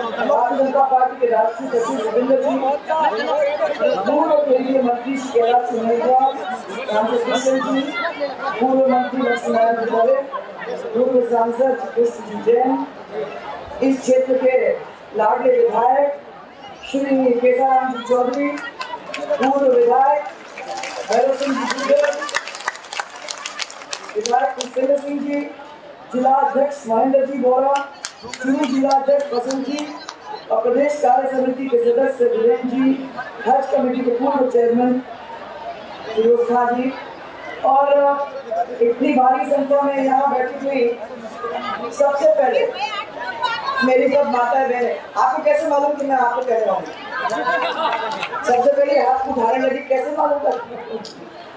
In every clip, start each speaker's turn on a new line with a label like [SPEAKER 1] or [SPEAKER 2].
[SPEAKER 1] Bharatiya Janata party के राष्ट्रीय सचिव रविंद्र जी, पूर्व केंद्रीय मंत्री श्री कैलाश सिंह मेघवाल, रामकृष्ण जी, पूर्व मंत्री लक्ष्मीनारायण दुबे, पूर्व सांसद कृष्ण जी जैन, इस क्षेत्र के लाडले विधायक श्री केसाराम जी चौधरी, पूर्व विधायक भैरव सिंह जी, विधायक पुष्पेंद्र सिंह जी, जिला अध्यक्ष महेंद्र जी बोरा, चुरू जिला अध्यक्ष बसंत जी और प्रदेश कार्य समिति के सदस्य वीरेंद्र जी, हज कमेटी के पूर्व चेयरमैन फिरोज खान जी और इतनी भारी संख्या में यहाँ बैठी हुई सबसे पहले मेरी सब माताएं बहनें, आपको कैसे मालूम कि मैं आपको कह रहा हूँ? सबसे पहले हाथ उठाने लगी, कैसे मालूम कर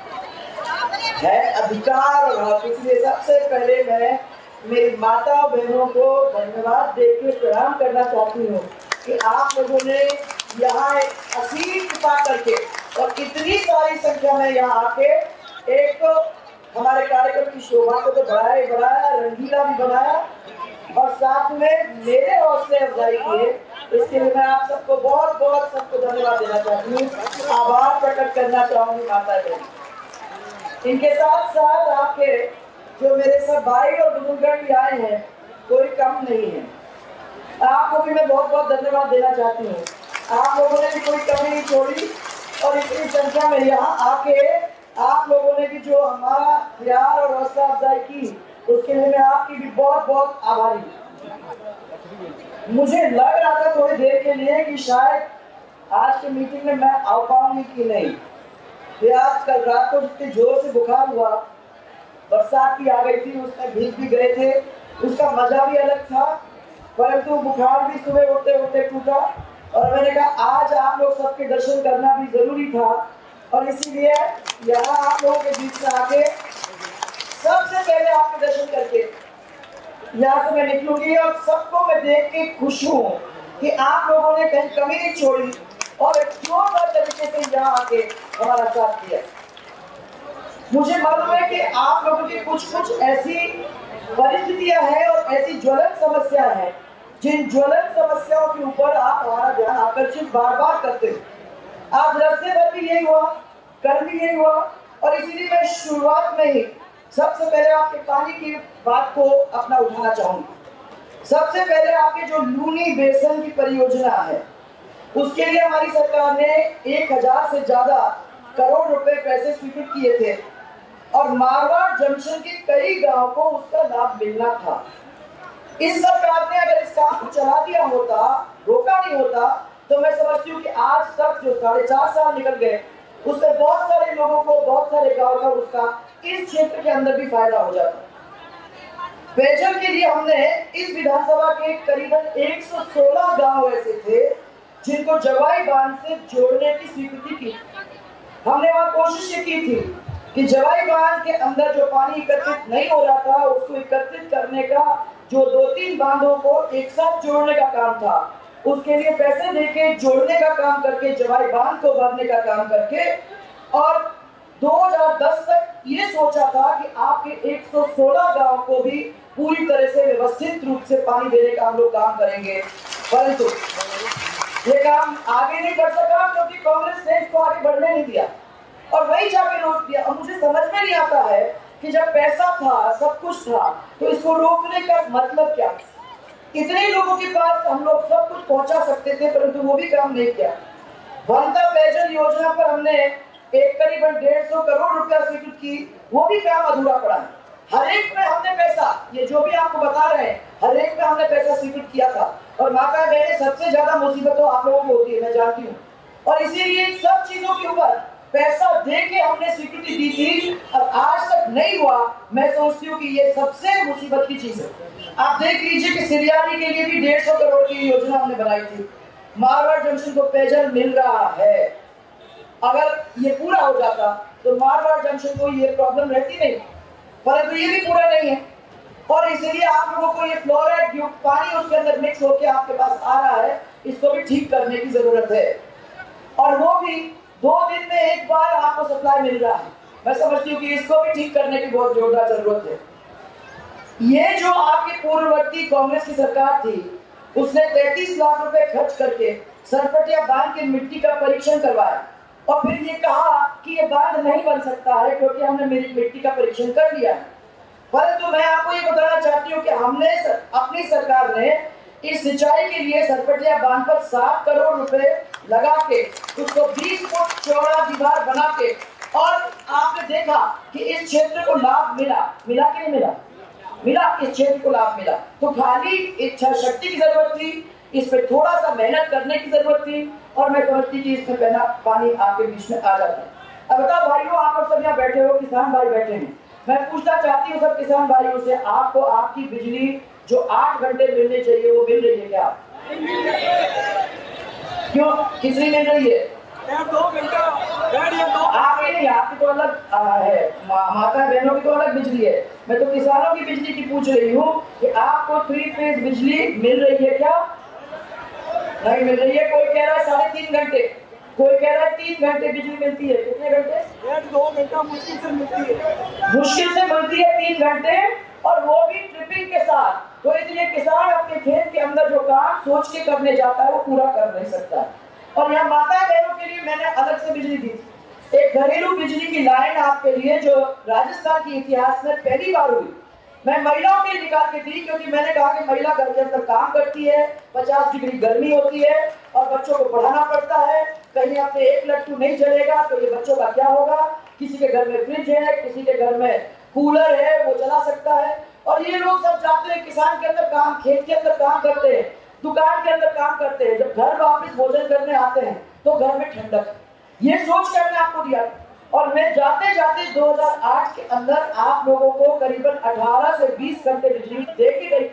[SPEAKER 1] है अधिकार और हक, इसलिए सबसे पहले मैं मेरी माता बहनों को धन्यवाद देकर प्रणाम करना चाहती हूँ कि आप लोगों ने यहाँ असीम कृपा करके और इतनी सारी संख्या में यहाँ आके एक तो हमारे कार्यक्रम की शोभा को तो बढ़ाया, रंगीला भी बनाया और साथ में मेरे हौसले अफजाई किए। इसके लिए मैं आप सबको बहुत बहुत सबको धन्यवाद देना चाहती हूँ, आभार प्रकट करना चाहूंगी माता बहन। इनके साथ साथ आपके जो मेरे सब भाई और बुजुर्ग भी आए हैं, कोई कम नहीं है, आपको भी मैं बहुत बहुत धन्यवाद देना चाहती हूँ। आप लोगों ने भी कोई कमी नहीं छोड़ी और इतनी संख्या में यहाँ आके आप लोगों ने भी जो हमारा प्यार और हौसला अफजाई की, उसके लिए मैं आपकी भी बहुत बहुत आभारी हूँ। मुझे लग रहा था थोड़ी देर के लिए कि शायद आज की मीटिंग में मैं आ पाऊंगी कि नहीं। आज कल रात को जितने जोर से बुखार हुआ, बरसात भी आ गई थी, उसमें भीग भी गए थे, उसका मजा भी अलग था, परंतु बुखार भी सुबह उठते उठते टूटा और मैंने कहा आज आप लोग सबके दर्शन करना भी जरूरी था और इसीलिए यहाँ आप लोगों के बीच में आके सबसे पहले आपके दर्शन करके यहाँ से मैं निकलूंगी और सबको मैं देख के खुश हूँ कि आप लोगों ने कहीं कमी नहीं छोड़ी और एक जोरदार तरीके से यहाँ आके हमारा साथ दिया। मुझे मालूम है कि आप लोगों की कुछ ऐसी परिस्थितियां हैं और ऐसी ज्वलंत समस्याएं हैं जिन ज्वलंत समस्याओं के ऊपर आप हमारा ध्यान आकर्षित बार बार करते हो। आज रास्ते भर भी यही हुआ, कल भी यही हुआ और इसीलिए मैं शुरुआत में ही सबसे पहले आपके पानी की बात को अपना उठाना चाहूंगा। सबसे पहले आपके जो लूनी बेसन की परियोजना है, उसके लिए हमारी सरकार ने 1000 से ज्यादा करोड़ रुपए पैसे स्वीकृत किए थे और मारवाड़ जंक्शन के कई गांव को उसका लाभ मिलना था। इस सरकार ने अगर इस काम को चला दिया होता, रोका नहीं होता, तो मैं समझती हूँ कि आज तक जो 4.5 साल निकल गए उसमें बहुत सारे लोगों को, बहुत सारे गांव का उसका इस क्षेत्र के अंदर भी फायदा हो जाता। पेयजल के लिए हमने इस विधानसभा के करीबन 116 गांव ऐसे थे जिनको जवाई बांध से जोड़ने की स्वीकृति की। हमने वहां कोशिश ये की थी कि जवाई बांध के अंदर जो पानी एकत्रित नहीं हो रहा था उसको एकत्रित करने का, जो 2-3 बांधों को एक साथ जोड़ने का काम था, उसके लिए पैसे देके जोड़ने का काम करके, जवाई बांध को भरने का काम करके और 2010 तक ये सोचा था कि आपके 116 गांव को भी पूरी तरह से व्यवस्थित रूप से पानी देने का हम लोग काम करेंगे, परंतु ये काम आगे नहीं बढ़ सका क्योंकि कांग्रेस ने इसको आगे बढ़ने नहीं दिया और वही जाके रोक दिया। और मुझे समझ में नहीं आता है कि जब पैसा था, सब कुछ था, तो इसको रोकने का मतलब क्या? इतने लोगों के पास हम लोग सब कुछ पहुंचा सकते थे, परंतु वो भी काम नहीं किया। वंता पेयजल योजना पर हमने एक करीबन 150 करोड़ रुपया स्वीकृत की, वो भी काम अधूरा पड़ा है। हर एक में हमने पैसा, ये जो भी आपको बता रहे हैं, हर एक में हमने पैसा स्वीकृत किया था और माता बहने सबसे ज्यादा मुसीबत तो आप लोगों को होती है, मैं जानती हूँ, और इसीलिए सब चीजों के ऊपर पैसा दे के हमने स्वीकृति दी थी और आज तक नहीं हुआ। मैं सोचती हूँ कि ये सबसे मुसीबत की चीज है। आप देख लीजिए कि सिरियानी के लिए भी 150 करोड़ की योजना हमने बनाई थी। मारवाड़ जंक्शन को पेयजल मिल रहा है, अगर ये पूरा हो जाता तो मारवाड़ जंक्शन को ये प्रॉब्लम रहती नहीं, परंतु ये भी पूरा नहीं है और इसलिए आप लोगों को ये फ्लोराइड युक्त पानी उसके अंदर मिक्स होकर आपके पास आ रहा है, इसको भी ठीक करने की जरूरत है और वो भी 2 दिन में एक बार आपको सप्लाई मिल रहा है। मैं समझती हूँ कि इसको भी ठीक करने की बहुत जोरदार जरूरत है। ये जो आपकी पूर्ववर्ती कांग्रेस की सरकार थी, उसने 33 लाख रुपए खर्च करके सरपटिया बांध की मिट्टी का परीक्षण करवाया और फिर ये कहा कि ये बांध नहीं बन सकता है क्योंकि हमने मेरी मिट्टी का परीक्षण कर लिया। परंतु मैं आपको ये बताना चाहती हूँ कि हमने अपनी सरकार ने इस सिंचाई के लिए सरपटिया बांध पर 7 करोड़ रुपए लगा के उसको 20 फुट चौड़ा दीवार बना के, और आपने देखा कि इस क्षेत्र को लाभ मिला कि नहीं मिला? मिला, इस क्षेत्र को लाभ मिला। तो खाली इच्छा शक्ति की जरूरत थी, इस पे थोड़ा सा मेहनत करने की जरूरत थी, और मैं समझती कि इसमें पहला पानी आपके बीच में आ जाता है। अब बताओ भाइयों, आप लोग सब यहाँ बैठे हो, किसान भाई बैठे हैं, मैं पूछना चाहती हूँ सब किसान भाइयों से, आपको आपकी बिजली जो 8 घंटे मिलनी चाहिए वो मिल रही है क्या? क्यों, किसने मिल रही है?
[SPEAKER 2] 2 घंटा
[SPEAKER 1] आपकी नहीं, आपकी तो अलग है, माता बहनों की तो अलग बिजली है। मैं तो किसानों की बिजली की पूछ रही हूँ कि आपको 3 फेज बिजली मिल रही है क्या? नहीं मिल रही है। कोई कह रहा है 3.5 घंटे, कोई कह रहा है 3 घंटे बिजली मिलती है। कितने घंटे?
[SPEAKER 2] 2 घंटा मुश्किल से मिलती है,
[SPEAKER 1] मुश्किल से मिलती है 3 घंटे, और वो भी ट्रिपिंग के साथ। तो इसलिए किसान अपने खेत के अंदर जो काम सोच के करने जाता है वो पूरा कर नहीं सकता। और यहाँ माता बहनों के लिए मैंने अलग से बिजली दी, एक घरेलू बिजली की लाइन आपके लिए जो राजस्थान के इतिहास में पहली बार हुई। मैं महिलाओं के लिए निकाल के दी क्योंकि मैंने कहा कि महिला घर के अंदर काम करती है, 50 डिग्री गर्मी होती है और बच्चों को पढ़ाना पड़ता है, कहीं आपने एक लट्टू नहीं जलेगा तो ये बच्चों का क्या होगा? किसी के घर में फ्रिज है, किसी के घर में कूलर है, वो चला सकता है। और ये लोग सब जाते हैं किसान के अंदर काम, खेत के अंदर काम करते हैं, दुकान के अंदर काम करते हैं, जब घर वापस भोजन करने आते हैं तो घर में ठंडक। ये सोच कर मैंने आपको दिया, और मैं जाते जाते 2008 के अंदर आप लोगों को करीबन 18 से 20 घंटे बिजली दे के गई।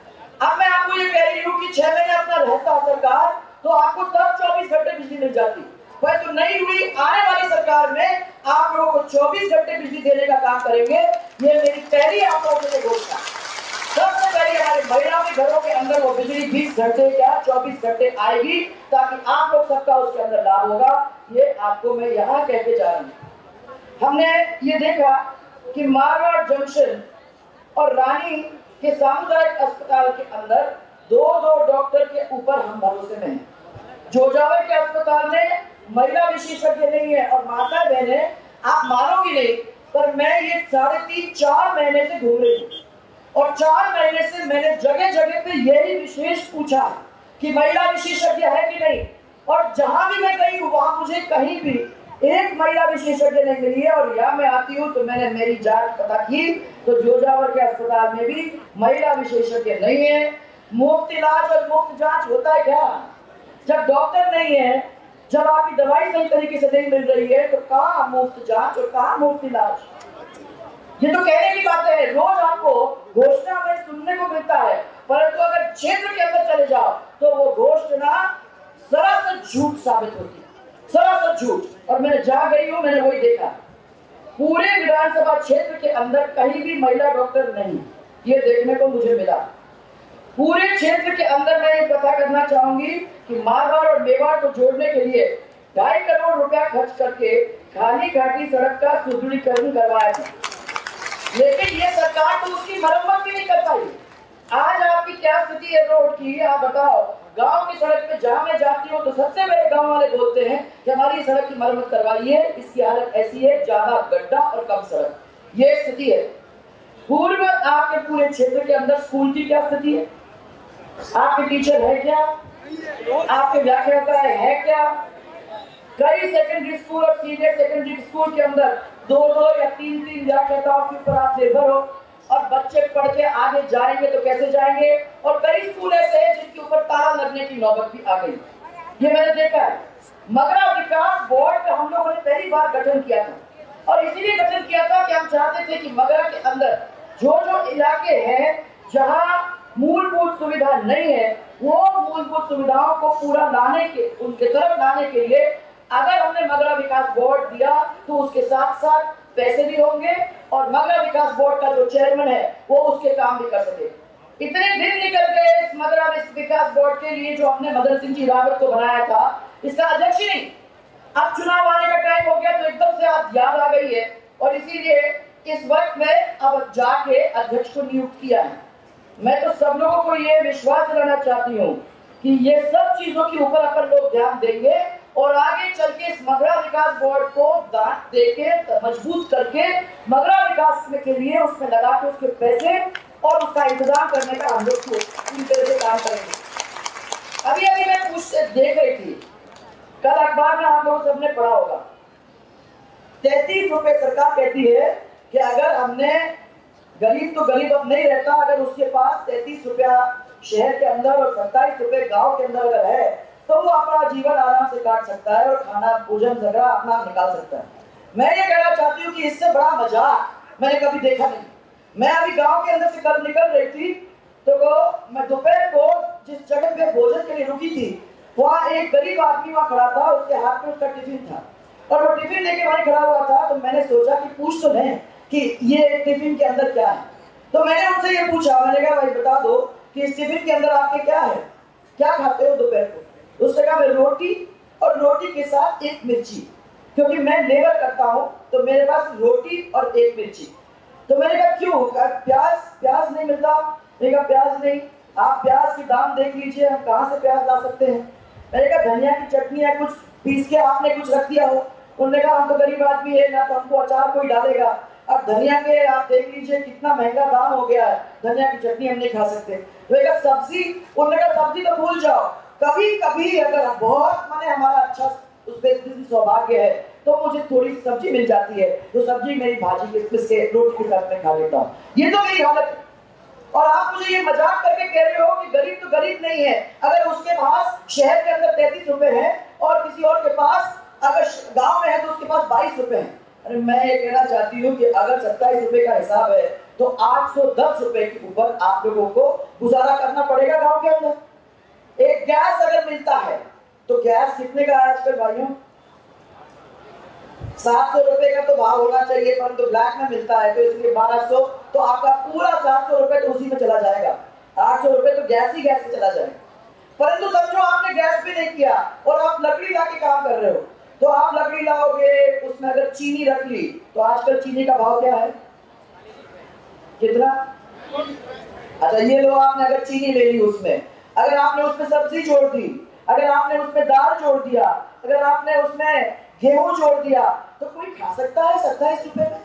[SPEAKER 1] अब मैं आपको ये कह रही हूँ कि 6 महीने अपना रहता सरकार तो आपको तब 24 घंटे बिजली मिल जाती, वह तो नहीं हुई। आने वाली सरकार में आप लोगों को 24 घंटे बिजली देने का काम करेंगे। ये मेरी पहली आप लोगों के लिए घोषणा। सबसे पहले हमारे महिलाओं के घरों के अंदर वो बिजली 20 घंटे क्या 24 घंटे आएगी, ताकि आप लोग सबका उसके अंदर लाभ होगा। ये आपको मैं यहाँ कह के जा रही हूँ। हमने ये देखा कि मारवाड़ जंक्शन और रानी के सामुदायिक अस्पताल के अंदर 2 डॉक्टर के ऊपर हम भरोसे में हैं। जोजावर के अस्पताल में महिला विशेषज्ञ नहीं है, और माता बहने आप मानोगी नहीं, पर मैं ये 3.5-4 महीने से घूम रही हूँ, और 4 महीने से मैंने जगह जगह पे यही विशेष पूछा कि महिला विशेषज्ञ है कि नहीं, और जहां भी मैं गई हूँ वहां मुझे कहीं भी एक महिला विशेषज्ञ नहीं मिली है। और यहाँ मैं आती हूँ तो मैंने मेरी जांच पता की तो जोजावर के अस्पताल में भी महिला विशेषज्ञ नहीं है। मुफ्त इलाज और मुफ्त जांच होता है क्या? जब डॉक्टर नहीं है, जब आपकी दवाई सही तरीके से नहीं मिल रही है, तो कहाँ मुफ्त जांच और कहाँ मुफ्त इलाज? ये तो कहने की बात है, रोज आपको घोषणा में सुनने को मिलता है, परंतु अगर क्षेत्र के अंदर चले जाओ तो वो घोषणा सरासर झूठ साबित होती है, सरासर झूठ। और मैं जा गई हूँ, मैंने वही देखा, पूरे विधानसभा क्षेत्र के अंदर कहीं भी महिला डॉक्टर नहीं, ये देखने को मुझे मिला। पूरे क्षेत्र के अंदर मैं ये पता करना चाहूंगी कि मारवाड़ और मेवाड़ को जोड़ने के लिए 2.5 करोड़ रुपया खर्च करके खाली घाटी सड़क का सुदृढ़ीकरण करवाया था, लेकिन ये सरकार तो उसकी मरम्मत भी नहीं कर पाई। आज आपकी क्या स्थिति है रोड की, आप बताओ। गांव की सड़क पे जहां मैं जाती हूँ तो सबसे पहले गांव वाले बोलते हैं कि हमारी सड़क की मरम्मत करवाइए, इसकी हालत ऐसी है, ज्यादा गड्ढा और कम सड़क, ये स्थिति है। पूर्व आपके पूरे क्षेत्र के अंदर स्कूल की क्या स्थिति है? आपके टीचर है क्या? आपके व्याख्याता है क्या? कई सेकेंडरी स्कूल और सीनियर सेकेंडरी स्कूल के अंदर 2 या 3 व्याख्याताओं के ऊपर आप निर्भर हो, और बच्चे पढ़ के आगे जाएंगे तो कैसे जाएंगे? और कई स्कूल ऐसे हैं जिनके ऊपर ताला लगने की नौबत भी आ गई, ये मैंने देखा है। मगरा विकास बोर्ड का हम लोगों ने पहली बार गठन किया था, और इसीलिए गठन किया था कि हम चाहते थे कि मगरा के अंदर जो जो इलाके हैं जहाँ मूलभूत सुविधा नहीं है, वो मूलभूत सुविधाओं को पूरा लाने के, उनके तरफ लाने के लिए अगर हमने मगरा विकास बोर्ड दिया तो उसके साथ साथ पैसे भी होंगे, और मगरा विकास बोर्ड का जो चेयरमैन है वो उसके काम भी कर सके। इतने दिन निकल गए इस मगरा विकास बोर्ड के लिए जो हमने मदन सिंह जी रावत को बनाया था, इसका अध्यक्ष ही नहीं। अब चुनाव आने का टाइम हो गया तो एकदम से आप याद आ गई है, और इसीलिए इस वक्त में अब जाके अध्यक्ष को नियुक्त किया है। मैं तो सब लोगों को ये विश्वास दिलाना चाहती हूँ कि ये सब चीजों के ऊपर अपन लोग ध्यान देंगे और आगे चल के इस मगरा विकास बोर्ड को दांत देके मजबूत करके मगरा विकास के लिए उसमें लगा के उसके पैसे और उसका इंतजाम करने का हम लोग पूरी तरह से काम करेंगे। अभी अभी मैं देख रही थी, कल अखबार में आप लोगों सबने पढ़ा होगा, 33 रुपए सरकार कहती है कि अगर हमने गरीब तो गरीब अब नहीं रहता, अगर उसके पास 33 रुपया शहर के अंदर और 27 रुपए गांव के अंदर अगर है तो वो अपना जीवन आराम से काट सकता है और खाना भोजन वगैरह अपना निकाल सकता है। मैं ये कहना चाहती हूँ कि इससे बड़ा मजाक मैंने कभी देखा नहीं। मैं अभी गांव के अंदर से कल निकल रही थी तो मैं दोपहर को जिस जगह पे भोजन के लिए रुकी थी वहाँ एक गरीब आदमी वहाँ खड़ा था, उसके हाथ में उसका टिफिन था और वो टिफिन लेके वहीं खड़ा हुआ था। तो मैंने सोचा कि पूछ तो लें कि ये टिफिन के अंदर क्या है। तो मैंने उनसे ये पूछा, मैंने कहा भाई बता दो कि इस टिफिन के अंदर आपके क्या है, क्या खाते हो दोपहर को। उसने कहा मैं रोटी और रोटी के साथ एक मिर्ची, क्योंकि मैं लेबर करता हूँ तो मेरे पास रोटी और एक मिर्ची। तो मैंने कहा क्यों, प्याज नहीं मिलता। मैंने कहा प्याज नहीं, आप प्याज की दाम देख लीजिए, हम कहाँ से प्याज ला सकते हैं। मैंने कहा धनिया की चटनी है, कुछ पीस के आपने कुछ रख दिया हो। उन्होंने कहा हम तो गरीब आदमी है ना, तो हमको अचार कोई डालेगा। अब धनिया के आप देख लीजिए कितना महंगा दाम हो गया है, धनिया की चटनी हम नहीं खा सकते। तो सब्जी, उन्होंने कहा सब्जी तो भूल जाओ, कभी कभी अगर बहुत माने हमारा अच्छा उस पर सौभाग्य है तो मुझे थोड़ी सी सब्जी मिल जाती है, तो सब्जी मेरी भाजी के रोटी के साथ में खा लेता हूँ। ये तो मेरी हालत है। और आप मुझे ये मजाक करके कह रहे हो कि गरीब तो गरीब नहीं है, अगर उसके पास शहर के अंदर 33 रुपए है और किसी और के पास अगर गांव में है तो उसके पास 22 रुपए है। अरे मैं ये कहना चाहती हूँ कि अगर 27 रुपए का हिसाब है तो 810 रुपए के ऊपर आप लोगों को गुजारा करना पड़ेगा गांव के अंदर। एक गैस अगर मिलता है तो गैस कितने का है आजकल भाइयों, 700 रुपए का तो भाव होना चाहिए, परंतु ब्लैक में मिलता है तो इसलिए 1200, तो आपका पूरा 700 रुपए तो उसी में चला जाएगा। 800 रुपए तो गैस से चला जाएगा। परंतु समझो आपने गैस भी नहीं किया और आप लकड़ी ला के काम कर रहे हो, तो आप लकड़ी लाओगे, उसमें अगर चीनी रख ली तो आजकल चीनी का भाव क्या है, कितना। अच्छा ये लो, आपने अगर चीनी ले ली, उसमें अगर आपने उसमें सब्जी जोड़ दी, अगर आपने उसमें दाल जोड़ दिया, अगर आपने उसमें गेहूं जोड़ दिया, तो कोई खा सकता है 27 रुपए में?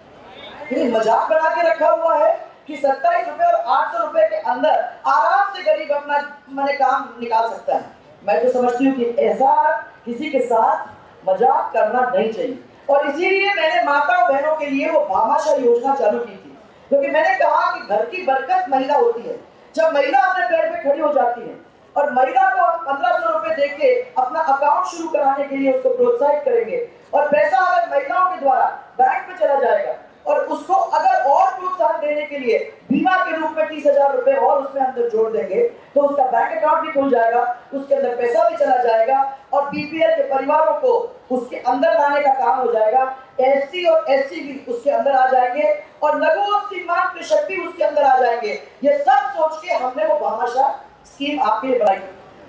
[SPEAKER 1] ये मजाक बना के रखा हुआ है कि 27 रुपए और 800 रुपए के अंदर आराम से गरीब अपना माने काम निकाल सकता है। मैं तो समझती हूँ कि ऐसा किसी के साथ मजाक करना नहीं चाहिए। और इसीलिए मैंने माता और बहनों के लिए वो भामाशाह योजना चालू की थी, क्योंकि मैंने कहा कि घर की बरकत महिला होती है। जब महिला अपने पैर पे खड़ी हो जाती है और महिला को हम 1500 रुपए देके अपना अकाउंट शुरू कराने के लिए उसको प्रोत्साहित करेंगे और पैसा अगर महिलाओं के द्वारा बैंक में चला जाएगा और उसको अगर और प्रोत्साहन देने के लिए बीमा के रूप में 30,000 रुपए और उसमें अंदर जोड़ देंगे तो उसका बैंक अकाउंट भी खुल जाएगा, उसके अंदर पैसा भी चला जाएगा और बीपीएल के परिवारों को उसके अंदर लाने का काम हो जाएगा। एससी और एसटी भी उसके अंदर आ जाएंगे और लघु और सीमांत कृषक भी उसके अंदर आ जाएंगे। ये सब सोच के हमने वो भामाशाह स्कीम आपके लिए बनाई।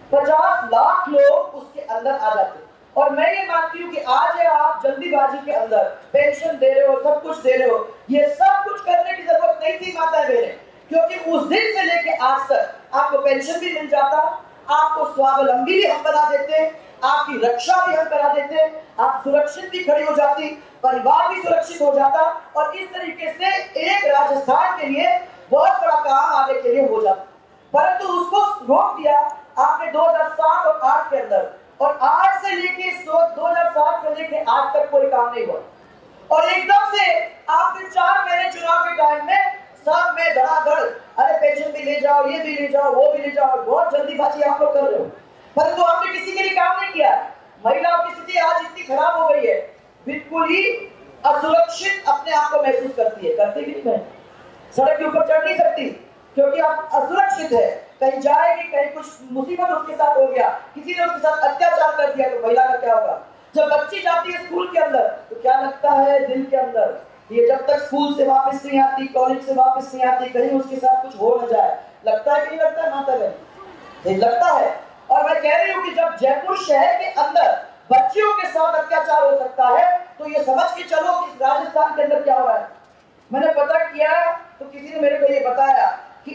[SPEAKER 1] 50 लाख लोग उसके अंदर आ जाते। और मैं ये मानती हूँ कि आज है आप जल्दीबाजी के अंदर पेंशन दे रहे हो, सब कुछ दे रहे हो, ये सब कुछ करने की जरूरत नहीं थी माता बहने, क्योंकि उस दिन से लेके आज तक आपको पेंशन भी मिल जाता, आपको स्वावलंबी भी हम बना देते, आपकी रक्षा भी हम करा देते, आप सुरक्षित भी खड़ी हो जाती, परिवार भी सुरक्षित हो जाता और इस तरीके से एक राजस्थान के लिए बहुत बड़ा काम आगे के लिए हो जाता। परंतु उसको रोक दिया आपने 2007 और 8 के अंदर, और आज से लेके 2007 से लेके आज तक कोई काम नहीं हुआ। और एकदम से आपने 4 महीने चुनाव के टाइम में सब में धड़ाधड़, अरे पेंशन भी ले जाओ, ये भी ले जाओ, वो भी ले जाओ, बहुत जल्दीबाजी आप लोग कर रहे हो, परंतु आपने किसी के लिए काम नहीं किया। महिलाओं की स्थिति आज इतनी खराब हो गई है, बिल्कुल ही असुरक्षित अपने आप को महसूस करती है, करती भी नहीं, सड़क के ऊपर चढ़ नहीं सकती क्योंकि आप असुरक्षित है, कहीं जाएगी, कहीं कुछ मुसीबत उसके साथ हो गया, किसी ने उसके साथ अत्याचार कर दिया तो महिला का क्या होगा। जब बच्ची जाती है स्कूल के अंदर तो क्या लगता है दिल के अंदर, ये जब तक स्कूल से वापस नहीं आती, कॉलेज से वापस नहीं आती, कहीं उसके साथ कुछ हो न जाए, लगता है कि नहीं लगता है माता बहन, लगता है। और मैं कह रही हूँ कि जब जयपुर शहर के अंदर बच्चियों के साथ अत्याचार हो सकता है तो ये समझ के चलो कि राजस्थान के अंदर क्या हो रहा है। मैंने पता किया तो किसी ने मेरे को ये बताया कि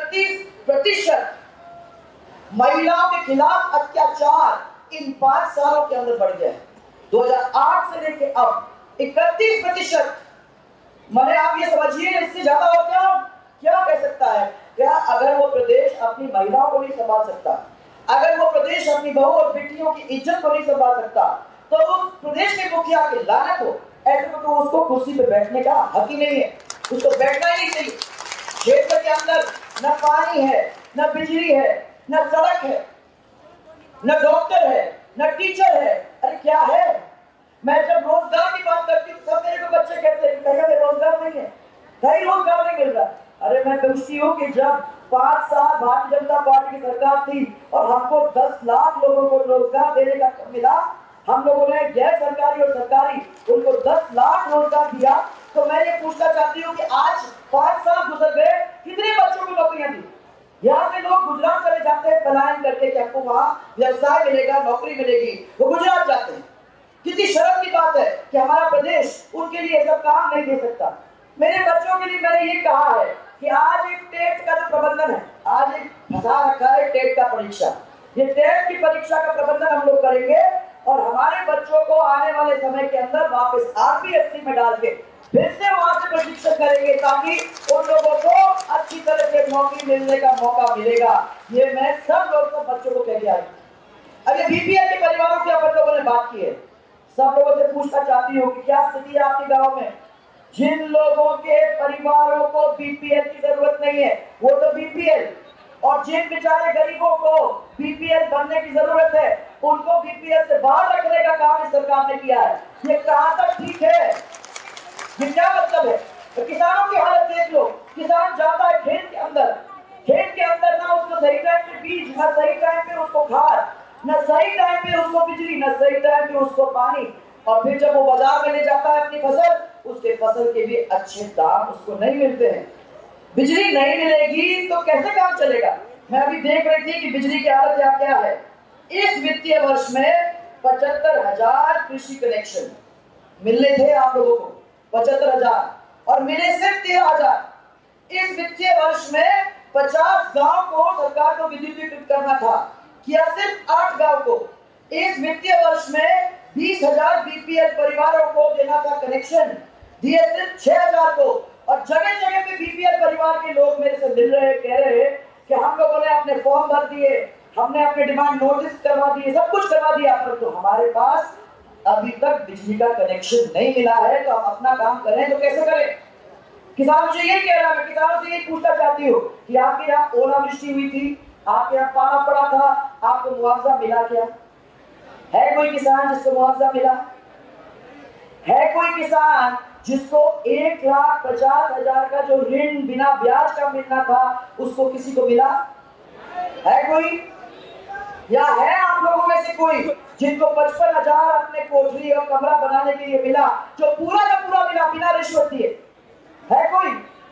[SPEAKER 1] 31% महिलाओं के खिलाफ अत्याचार इन 5 सालों के अंदर बढ़ गया है। 2008 से लेकर अब 31%। मैंने आप ये समझिए इससे ज्यादा और क्या कह सकता है? क्या अगर वो प्रदेश अपनी महिलाओं को नहीं संभाल सकता, अगर वो प्रदेश अपनी बहू और बेटियों की इज्जत को नहीं संभाल सकता, तो उस प्रदेश के मुखिया की लानत हो। ऐसे तो उसको कुर्सी पे बैठने का हक ही नहीं है, उसको बैठना ही नहीं चाहिए। क्षेत्र के अंदर न पानी है, न बिजली है, न सड़क है, न डॉक्टर है, न टीचर है। अरे क्या है? मैं जब रोजगार की बात करती हूँ सब मेरे को बच्चे कहते हैं कहीं रोजगार नहीं है, कहीं रोजगार नहीं मिल रहा। अरे मैं पूछती हूँ कि जब 5 साल भारतीय जनता पार्टी की सरकार थी और हमको 10 लाख लोगों को रोजगार देने का मिला, हम लोगों ने गैर सरकारी और सरकारी उनको 10 लाख रोजगार दिया, तो मैं ये पूछना चाहती हूँ कि आज 5 साल गुजर गए, कितने बच्चों को नौकरियां दी? यहाँ से लोग गुजरात चले जाते हैं पलायन करके कि हमको वहां व्यवसाय मिलेगा, नौकरी मिलेगी, वो गुजरात जाते हैं। कितनी शर्म की बात है कि हमारा प्रदेश उनके लिए सब काम नहीं दे सकता। मेरे बच्चों के लिए मैंने ये कहा है कि आज एक टेट का जो प्रबंधन है, आज एक फंसा रखा है टेट का परीक्षा। ये टेट की परीक्षा का प्रबंधन हम लोग करेंगे और हमारे बच्चों को आने वाले समय के अंदर वापस आरपीएससी में डाल के फिर से वहां से प्रशिक्षण करेंगे ताकि उन लोगों को अच्छी तरह से नौकरी मिलने का मौका मिलेगा। ये मैं सब बच्चों को कह के आई। अभी बीपीएल के परिवारों की अपन लोगों ने बात की है। सब लोगों से पूछना चाहती हूँ कि क्या स्थिति है आपके गांव में? जिन लोगों के परिवारों को बीपीएल की जरूरत नहीं है वो तो बीपीएल, और जिन बेचारे गरीबों को बीपीएल बनने की जरूरत है उनको बीपीएल से बाहर रखने का काम इस सरकार ने किया है। ये कहां तक ठीक है? ये क्या मतलब है? तो किसानों की हालत देख लो। किसान जाता है खेत के अंदर ना उसको सही टाइम पे बीज, ना सही टाइम पे उसको खाद, ना सही टाइम पे उसको बिजली, ना सही टाइम पे उसको पानी, और फिर जब वो बाजार में ले जाता है अपनी फसल, उसके फसल के भी अच्छे दाम उसको नहीं मिलते हैं। बिजली नहीं मिलेगी तो कैसे काम चलेगा? मैं अभी देख रही थी कि बिजली की हालत यहाँ क्या है। इस वित्तीय वर्ष में 75,000 कृषि कनेक्शन मिलने थे आप लोगों को, 75,000, और मिले सिर्फ 13,000। इस वित्तीय वर्ष में 50 गांव को सरकार को विद्युतीकृत करना था, किया सिर्फ 8 गांव को। इस वित्तीय वर्ष में 20,000 बीपीएल परिवारों को देना था कनेक्शन, दिए सिर्फ 6,000 को। और जगह जगह पे बीपीएल परिवार के लोग मेरे से मिल रहे, कह रहे हैं कि हम लोगों ने अपने फॉर्म भर दिए, हमने अपने डिमांड नोटिस करवा दिए, सब कुछ करवा दिया, परंतु हमारे पास अभी तक बिजली का कनेक्शन नहीं मिला है। तो हम अपना काम करें तो कैसे करें? किसान मुझे ये कह रहा है, मैं किसानों से ये पूछना चाहती हूँ कि आपके यहाँ ओलावृष्टि हुई थी, आपके यहाँ पाला पड़ा था, आपको मुआवजा मिला क्या? है कोई किसान जिसको मुआवजा मिला? है कोई किसान जिसको 1,50,000 का जो ऋण बिना ब्याज का मिलना था उसको किसी को मिला? है कोई? या है आप लोगों में से कोई जिनको 55,000 अपने कोठरी और कमरा बनाने के लिए मिला, जो पूरा का पूरा मिला बिना रिश्वत दिए? है कोई?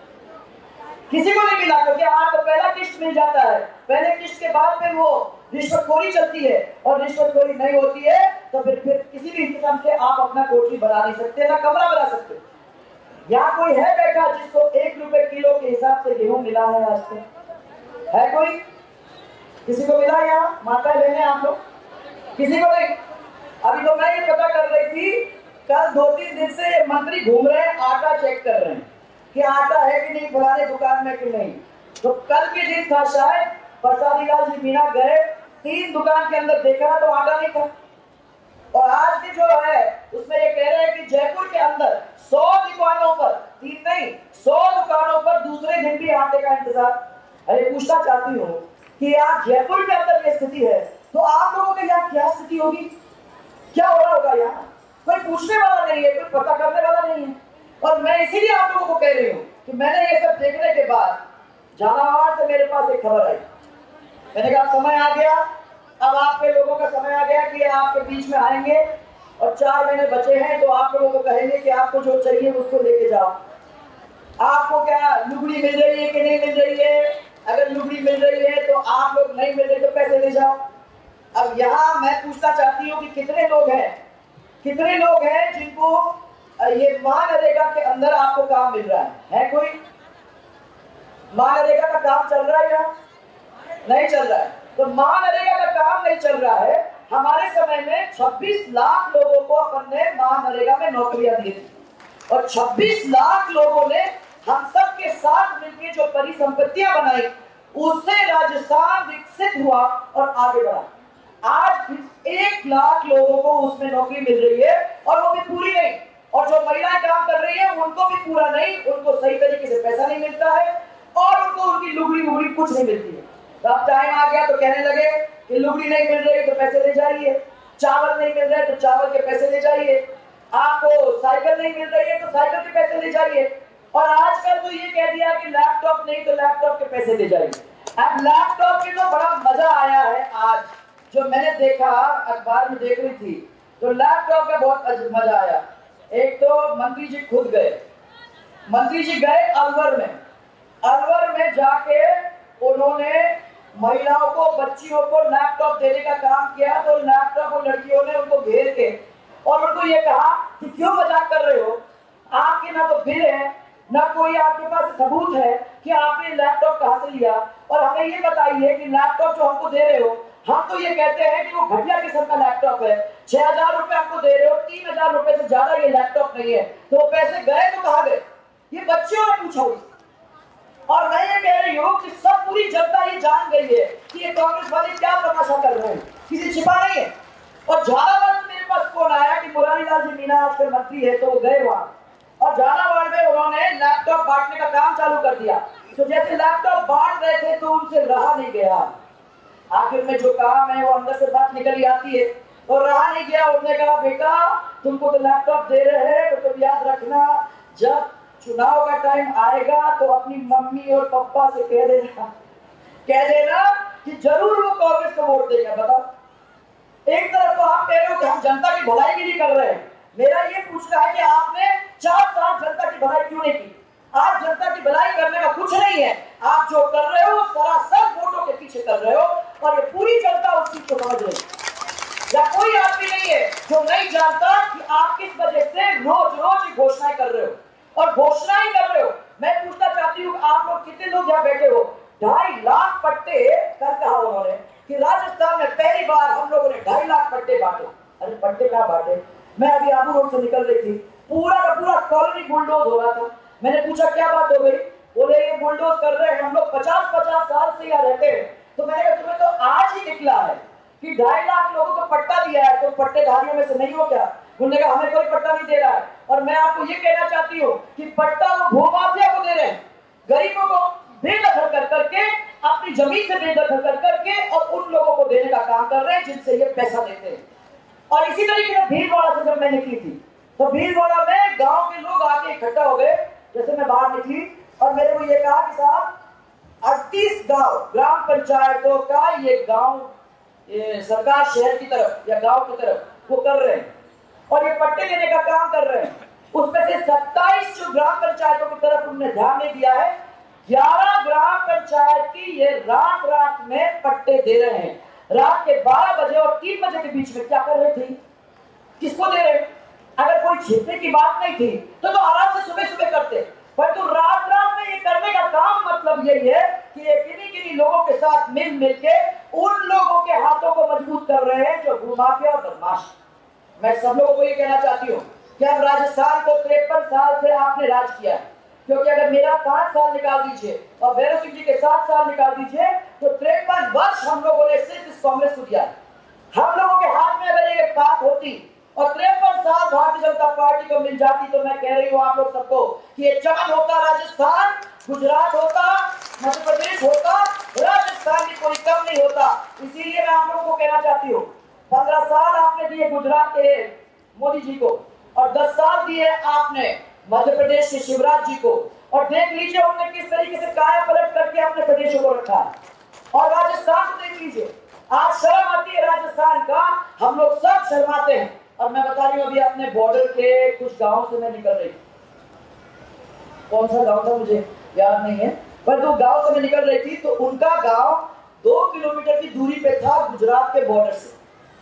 [SPEAKER 1] किसी को नहीं मिला, क्योंकि आपको पहला किस्त मिल जाता है, पहले किस्त के बाद फिर वो रिश्वतखोरी चलती है, और रिश्वतखोरी नहीं होती है तो फिर किसी भी किस्म से आप अपना कोठरी बना नहीं सकते, ना कमरा बना सकते। यहाँ कोई है बैठा जिसको 1 रुपए किलो के हिसाब से गेहूं मिला है आज तक? है कोई? किसी को मिला? यहाँ माता लेने आप लोग? किसी को नहीं। अभी तो मैं ये पता कर रही थी, कल 2-3 दिन से मंत्री घूम रहे हैं, आटा चेक कर रहे हैं कि आटा है कि नहीं फलाने दुकान में कि नहीं। तो कल के दिन था शायद, प्रसादी लाल जी मीणा गए, 3 दुकान के अंदर देखा तो आटा नहीं था। और आज की जो है उसमें ये कह रहे हैं कि जयपुर के अंदर 100 दुकानों पर, 3 नहीं 100 दुकानों पर दूसरे दिन भी आटे का इंतजार। अरे पूछना चाहती हूँ कि आज जयपुर के अंदर ये स्थिति है तो आप लोगों के यहाँ क्या स्थिति होगी? क्या हो रहा होगा? यहाँ कोई पूछने वाला नहीं है, कोई पता करने वाला नहीं है। और मैं इसीलिए आप लोगों को कह रही हूँ कि मैंने ये सब देखने के बाद झालावाड़ से मेरे पास एक खबर आई। मैंने कहा समय आ गया, अब आपके लोगों का समय आ गया कि आपके बीच में आएंगे, और 4 महीने बचे हैं तो आप लोगों को कहेंगे कि आपको जो चाहिए उसको लेके जाओ। आपको क्या लुगड़ी मिल रही है कि नहीं मिल रही है? अगर लुगड़ी मिल रही है तो आप लोग नहीं मिल रहे तो पैसे ले जाओ। अब यहाँ मैं पूछना चाहती हूँ कि कितने लोग हैं जिनको ये मनरेगा के अंदर आपको काम मिल रहा है? कोई? मनरेगा का काम चल रहा है या नहीं चल रहा है? तो मनरेगा का काम नहीं चल रहा है। हमारे समय में 26 लाख लोगों को अपन ने मनरेगा में नौकरियां दी थी और 26 लाख लोगों ने हम सब के साथ मिलकर जो परिसंपत्तियां बनाई, उससे राजस्थान विकसित हुआ और आगे बढ़ा। आज 1 लाख लोगों को उसमें नौकरी मिल रही है और वो भी पूरी नहीं, और जो महिलाएं काम कर रही है उनको भी पूरा नहीं, उनको सही तरीके से पैसा नहीं मिलता है और उनको उनकी लुगड़ी वुगड़ी कुछ नहीं मिलती है। तो अब टाइम आ गया तो कहने लगे कि लुगड़ी नहीं मिल रही तो पैसे ले जाइए, चावल नहीं मिल रहे तो चावल के पैसे ले जाइए, आपको साइकिल नहीं मिल रही है तो साइकिल के पैसे ले जाइए, और आजकल तो ये कह दिया कि लैपटॉप नहीं तो लैपटॉप के पैसे ले जाइए। अब लैपटॉप की तो बड़ा मजा आया है। आज जो मैंने देखा, अखबार में देख रही थी, तो लैपटॉप का बहुत मजा आया। एक तो मंत्री जी खुद गए, मंत्री जी गए अलवर में जाके उन्होंने महिलाओं को, बच्चियों को लैपटॉप देने का काम किया। तो लैपटॉप और लड़कियों ने उनको घेर के और उनको ये कहा कि क्यों मजाक कर रहे हो, आपके ना तो बिल है ना कोई आपके पास सबूत है कि आपने लैपटॉप कहां से लिया, और हमें ये बताइए कि लैपटॉप जो हमको दे रहे हो, हम तो ये कहते हैं कि वो घटिया किस्म का लैपटॉप है, 6,000 रुपए आपको दे रहे हो, 3,000 रुपए से ज्यादा ये लैपटॉप नहीं है, तो वो पैसे गए तो कहां गए? ये बच्चियों ने पूछा। और मैं ये कह रही हूँ कि सब पूरी जनता ये जान गई है कि ये कांग्रेस वाले क्या तमाशा कर रहे हैं, किसी छिपा नहीं है। और झालावाड़ से मेरे पास फोन आया कि मुरारी लाल जी मीणा आजकल मंत्री है, तो वो गए वहां और झालावाड़ में उन्होंने लैपटॉप बांटने का काम चालू कर दिया। तो जैसे लैपटॉप बांट रहे थे तो उनसे रहा नहीं गया, आखिर में जो काम है वो अंदर से बात निकल आती है, और रहा नहीं गया। उन्होंने कहा बेटा तुमको तो लैपटॉप दे रहे हैं तो तुम याद रखना, जब चुनाव का टाइम आएगा तो अपनी मम्मी और पापा से कह देना कि जरूर वो कांग्रेस को वोट देगा। बताओ, एक तरफ तो आप कह रहे हो कि हम जनता की भलाई के लिए कर रहे हैं, मेरा ये पूछना है कि आपने 4 साल जनता की भलाई क्यों नहीं की? आज जनता की भलाई करने का कुछ नहीं है, आप जो कर रहे हो सरासर वोटों के पीछे कर रहे हो, और ये पूरी जनता उस चीज को समझ रही है। या कोई आदमी नहीं है जो नहीं जानता कि आप किस वजह से रोज रोज घोषणाएं कर रहे हो, और घोषणाएं कर रहे हो। मैं पूछना चाहती हूँ आप लोग कितने लोग यहाँ बैठे हो, 2.5 लाख पट्टे कर कहा उन्होंने कि राजस्थान में पहली बार हम लोगों ने 2.5 लाख पट्टे बांटे। अरे पट्टे कहाँ बांटे? मैं अभी आबू रोड से निकल रही थी, पूरा का पूरा कॉलोनी बुलडोज हो रहा था। मैंने पूछा क्या बात हो गई? बोले ये बुलडोज कर रहे हैं, हम लोग 50-50 साल से यहाँ रहते हैं। तो मैंने कहा तुम्हें तो आज ही निकला है कि 2.5 लाख लोगों को पट्टा दिया है, तो पट्टेधारियों में से नहीं हो क्या? उन्होंने कहा हमें कोई पट्टा नहीं दे रहा है। और मैं आपको ये कहना चाहती हूँ कि पट्टा वो भूमाफिया को दे रहे हैं, गरीबों को बेदखल कर करके, अपनी जमीन से बेदखल कर करके, और उन लोगों को देने का काम कर रहे हैं जिनसे ये पैसा देते हैं। और इसी तरीके से भीलवाड़ा से जब मैं निकली थी तो भीलवाड़ा में गांव के लोग आके इकट्ठा हो गए। जैसे मैं बाहर निकली और मेरे को ये कहा कि साहब 38 गांव ग्राम पंचायतों का ये गांव, ये सरकार शहर की तरफ या गांव की तरफ वो कर रहे हैं और ये पट्टे देने का काम कर रहे हैं। उसमें से 27 जो ग्राम पंचायतों की तरफ उन्होंने ध्यान नहीं दिया है, 11 ग्राम पंचायत की ये रात रात में पट्टे दे रहे हैं। रात के 12 बजे और 3 बजे के बीच में क्या कर रहे थे, किसको दे रहे? अगर कोई छिपने की बात नहीं थी तो आराम से सुबह सुबह करते, पर तो रात रात में ये करने का काम मतलब यही है कि ये किन्हीं लोगों के साथ मिल मिल के उन लोगों के हाथों को मजबूत कर रहे हैं जो भूमाफिया और बदमाश। मैं सब लोगों को ये कहना चाहती हूँ कि अब राजस्थान को 53 साल से आपने राज किया है, क्योंकि अगर मेरा 5 साल निकाल दीजिए और भैरव सिंह जी के 7 साल निकाल दीजिए तो 53 वर्ष हम लोगों ने सिर्फ इस कांग्रेस को दिया। हम लोगों के हाथ में अगर एक बात होती और 53 साल भारतीय जनता पार्टी को मिल जाती तो मैं कह रही हूँ आप लोग सबको कि ये चमन होता राजस्थान, गुजरात होता, मध्य प्रदेश होता, राजस्थान की कोई कम नहीं होता। इसीलिए मैं आप लोगों को कहना चाहती हूँ 15 साल आपने दिए गुजरात के मोदी जी को और 10 साल दिए आपने मध्य प्रदेश के शिवराज जी को, और देख लीजिए उन्होंने किस तरीके से काया पलट करके अपने प्रदेशों को रखा है। और राजस्थान को देख लीजिए, आज शर्म आती है राजस्थान का, हम लोग सब शर्माते हैं। और मैं बता रही हूँ अभी अपने बॉर्डर के कुछ गांव से मैं निकल रही, कौन सा गांव था मुझे याद नहीं है, पर जो गांव से मैं निकल रही थी तो उनका गांव 2 किलोमीटर की दूरी पे था गुजरात के बॉर्डर से।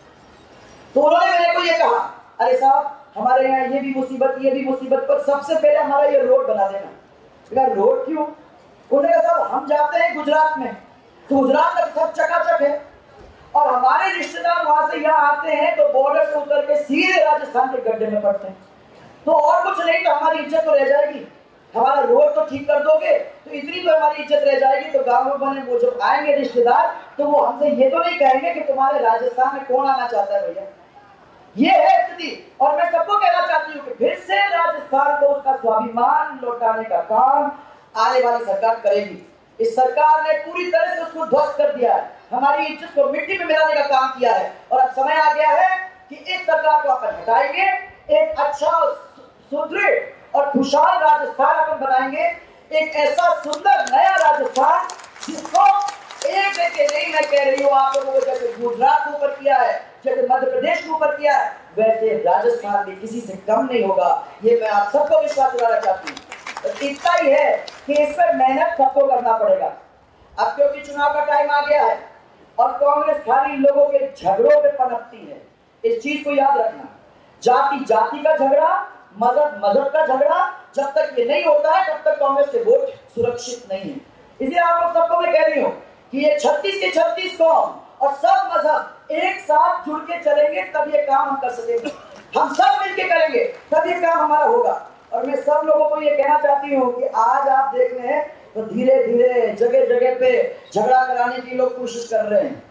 [SPEAKER 1] तो उन्होंने मेरे को ये कहा अरे साहब हमारे यहाँ ये भी मुसीबत, पर सबसे पहले हमारा ये रोड बना देना। रोड क्यों? उन्होंने कहा साहब हम जाते हैं गुजरात में, तो गुजरात का सब चकाचक है, और हमारे रिश्तेदार वहां से यहाँ आते हैं तो बॉर्डर से उतर के सीधे राजस्थान के गड्ढे में पड़ते हैं। तो और कुछ नहीं तो हमारी इज्जत तो रह जाएगी, हमारा रोड तो ठीक कर दोगे तो इतनी तो हमारी इज्जत रह जाएगी। तो गाँव वाले वो जब आएंगे रिश्तेदार तो वो हमसे ये तो नहीं कहेंगे कि तुम्हारे राजस्थान में कौन आना चाहता है भैया। ये है स्थिति। और मैं सबको कहना चाहती हूँ कि फिर से राजस्थान को उसका स्वाभिमान लौटाने का काम आने वाली सरकार करेगी। इस सरकार ने पूरी तरह से उसको ध्वस्त कर दिया है, हमारी इज्जत को मिट्टी में मिलाने का काम किया है, और अब समय आ गया है कि इस सरकार को अपन हटाएंगे, एक अच्छा सुदृढ़ और खुशहाल राजस्थान अपन बनाएंगे, एक ऐसा सुंदर नया राजस्थान जिसको एक देखे नहीं, मैं कह रही हूँ आप लोगों को, जैसे गुजरात के ऊपर किया है, जैसे मध्य प्रदेश के ऊपर किया है, वैसे राजस्थान भी किसी से कम नहीं होगा। ये मैं आप सबको विश्वास दिलाना चाहती हूँ। तो इतना ही है कि इस पर मेहनत सबको करना पड़ेगा। अब क्योंकि चुनाव का टाइम आ गया है और कांग्रेस खाली लोगों के झगड़ों पे पनपती है, इस चीज को याद रखना। जाति जाति का झगड़ा, मजहब मजहब का झगड़ा, जब तक ये नहीं होता है तब तक कांग्रेस के वोट सुरक्षित नहीं है। इसलिए आप लोग सबको मैं कह रही हूँ कि ये 36 के 36 कौम और सब मजहब एक साथ जुड़ के चलेंगे तब ये काम हम कर सकेंगे। हम सब मिलके करेंगे तब ये काम हमारा होगा। और मैं सब लोगों को ये कहना चाहती हूँ कि आज आप देख रहे हैं तो धीरे धीरे जगह जगह पे झगड़ा कराने की लोग कोशिश कर रहे हैं।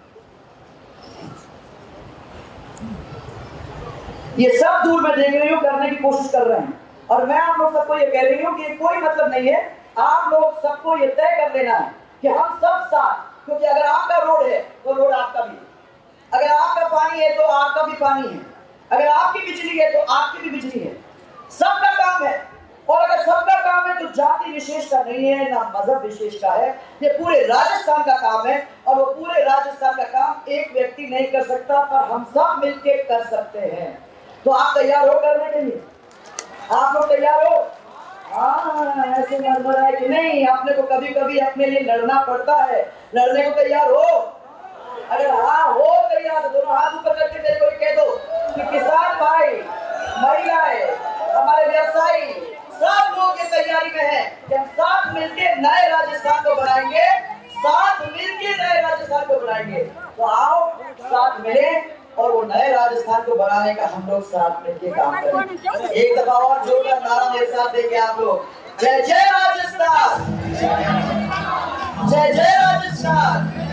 [SPEAKER 1] ये सब दूर में देख रही हूँ करने की कोशिश कर रहे हैं। और मैं आप लोग सबको ये कह रही हूँ कि कोई मतलब नहीं है, आप लोग सबको ये तय कर लेना है कि हम सब साथ, क्योंकि अगर आपका रोड है तो रोड आपका भी है, अगर आपका पानी है तो आपका भी पानी है, अगर आपकी बिजली है तो आपकी भी बिजली है, सबका काम है। और अगर सबका काम है तो जाति विशेष का नहीं है, ना मजहब विशेष का है, ये पूरे राजस्थान का काम है। और वो पूरे राजस्थान का काम एक व्यक्ति नहीं कर सकता, पर हम सब मिलकर कर सकते हैं। तो आप तैयार हो करने के लिए? आप लोग तैयार हो? हाँ, ऐसे मरमर है कि नहीं, आपने को कभी कभी अपने लिए लड़ना पड़ता है, लड़ने को तैयार हो? अगर हाँ हो तैयार तो दोनों हाथ ऊपर करके मेरे को कह दो कि किसान भाई, महिलाएं, हमारे व्यवसायी, सब लोग ये तैयारी में हैं कि हम साथ मिलकर नए राजस्थान को बनाएंगे, साथ मिलकर नए राजस्थान को बनाएंगे। तो आओ साथ मिले और वो नए राजस्थान को बनाने का हम लोग साथ मिलकर काम करें। एक दफा और जोरदार नारा मेरे साथ देंगे आप लोग, जय जय राजस्थान, जय जय राजस्थान।